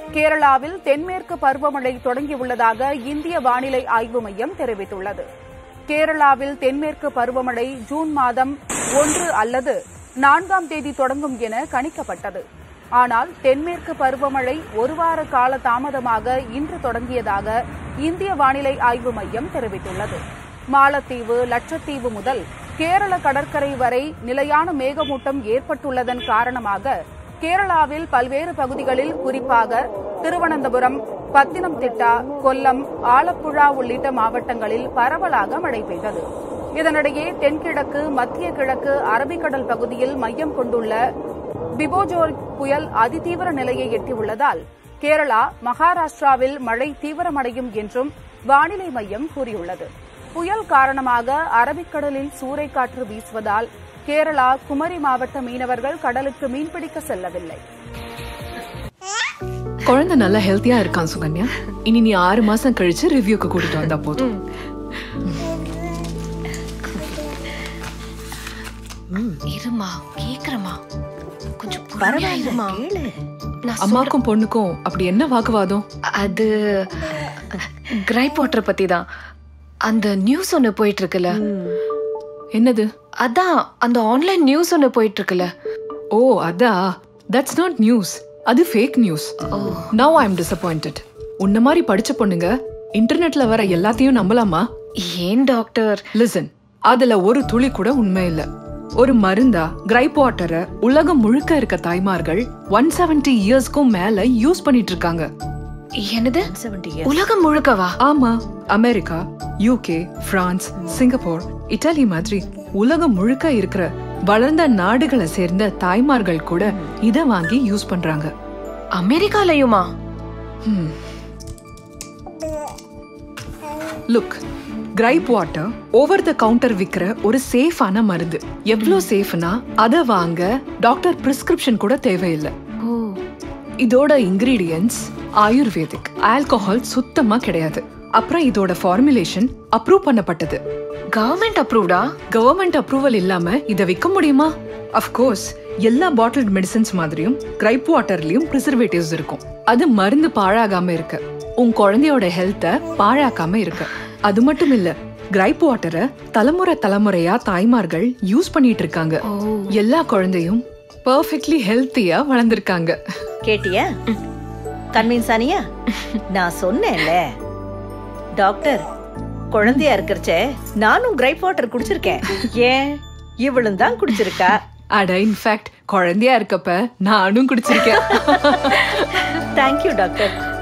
கேரளாவில் தென்மேற்கு பருவமழை தொடங்கியுள்ளதாக இந்திய வானிலை ஆய்வு மையம் தெரிவித்துள்ளது. கேரளாவில் தென்மேற்கு பருவமழை ஜூன் மாதம் 1 அல்லது 4ஆம் தேதி தொடங்கும் என கணிக்கப்பட்டது. ஆனால் தென்மேற்கு பருவமழை ஒரு வார கால தாமதமாக இன்று தொடங்கியதாக இந்திய வானிலை ஆய்வு மையம் தெரிவித்துள்ளது. மாலத்தீவு, லட்சத்தீவு முதல் கேரள கடற்கரை வரை நிலையான மேகமூட்டம் ஏற்பட்டுள்ளதன் காரணமாக கேரளாவில் பல்வேறு பகுதிகளில் குறிப்பாக திருவனந்தபுரம், பத்தினம்திட்டா, கொல்லம், ஆலப்புழா உள்ளிட்ட மாவட்டங்களில் பரவலாக மழை பெய்தது. இதனிடையே தென்கிழக்கு, மத்திய கிழக்கு அரபிக்கடல் பகுதியில் மையம் கொண்டுள்ள பிபோஜோர் புயல் அதிதீவிர நிலையை எட்டியுள்ளதால் கேரளா, மகாராஷ்டிராவில் மழை தீவிரமடையும் என்றும் வானிலை மையம் கூறியுள்ளது. புயல் காரணமாக அரபிக்கடலில் சூறைக்காற்று வீசுவதால் கேரளா, குமரி மாவட்ட மீனவர்கள் கடலுக்கு மீன்பிடிக்க செல்லவில்லை. குழந்தை நல்லா ஹெல்த்தியா இருக்கான் சுகன்யா. இனி நீ 6 மாசம் கழிச்சு ரிவ்யூக்கு கூட்டிட்டு வந்தா போதும். இருமா, கேக்குறமா, கொஞ்சம் பரவாயில்லமா. அம்மாக்கும் பொண்ணுக்கும் அப்படி என்ன வாக்குவாதம்? அது கிரைப் வாட்டர் பத்தி தான். அந்த நியூஸ் ஒன்னு போயிட்டு இருக்குல்ல. என்னது? அதான் அந்த ஆன்லைன் நியூஸ் ஒன்னு போயிட்டு இருக்குல்ல. ஓ அதா, தட்ஸ் நாட் நியூஸ், அது fake news. Now I am disappointed. உன்ன மாதிரி படிச்ச பொண்ணுங்க இன்டர்நெட்ல வர எல்லாத்தையும் நம்பலாமா? ஏன் டாக்டர்? லிசன், அதுல ஒரு துளி கூட உண்மை இல்ல. ஒரு மருந்தா கிரைப் வாட்டரை உலகம் முழுக்க இருக்க தாய்மார்கள் 170 இயர்ஸ்க்கும் மேல யூஸ் பண்ணிட்டு இருக்காங்க. என்னது? உலகம் முழுக்கவா? ஆமா, America, UK, France, Singapore, Italy மாதிரி உலகம் முழுக்க இருக்கிற வளர்ந்த நாடுகளை சேர்ந்த தாய்மார்கள் கூட இத வாங்கி யூஸ் பண்றாங்க. அமெரிக்காலயுமா? Look, gripe water over the counter விக்கிற ஒரு சேஃபான மருந்து. எவ்வளவு சேஃப்னா அத வாங்க டாக்டர் பிரிஸ்கிரிப்ஷன் கூட தேவையில்லை. இதோட இன்கிரீடியன்ட்ஸ் ஆயுர்வேதிக், ஆல்கஹால் சுத்தமா கிடையாது. அப்புறம் இதோட ஃபார்முலேஷன் அப்ரூவ் பண்ணப்பட்டது. கவர்மெண்ட் அப்ரூவ்டா? கவர்மெண்ட் அப்ரூவல் இல்லாம இத விற்க முடியுமா? அஃப்கோர்ஸ் எல்லா பாட்டில்ட் மெடிசன்ஸ் மாதிரியும் கிரைப் வாட்டர்லயும் பிரிசர்வேட்டிவ்ஸ் இருக்கும். அது மருந்து பாழாகாம இருக்கு, உன் குழந்தையோட ஹெல்த்தை பாழாக்காம இருக்கு. அது மட்டும் இல்ல, கிரைப் வாட்டரை தலைமுறையா தாய்மார்கள் யூஸ் பண்ணிட்டு இருக்காங்க. எல்லா குழந்தையும் பெர்ஃபெக்ட்லி ஹெல்த்தியா வளர்ந்திருக்காங்க. கேட்டியா? கன்வின்ஸ் ஆனியா? நான் சொன்னேன்ல டாக்டர், குழந்தையா இருக்கிறச்சே நானும் கிரைப் வாட்டர் குடிச்சிருக்கேன். ஏன் இவளும் தான் குடிச்சிருக்கா? அட, இன்ஃபேக்ட் குழந்தையா இருக்கப்ப நானும் குடிச்சிருக்கேன். Thank you doctor.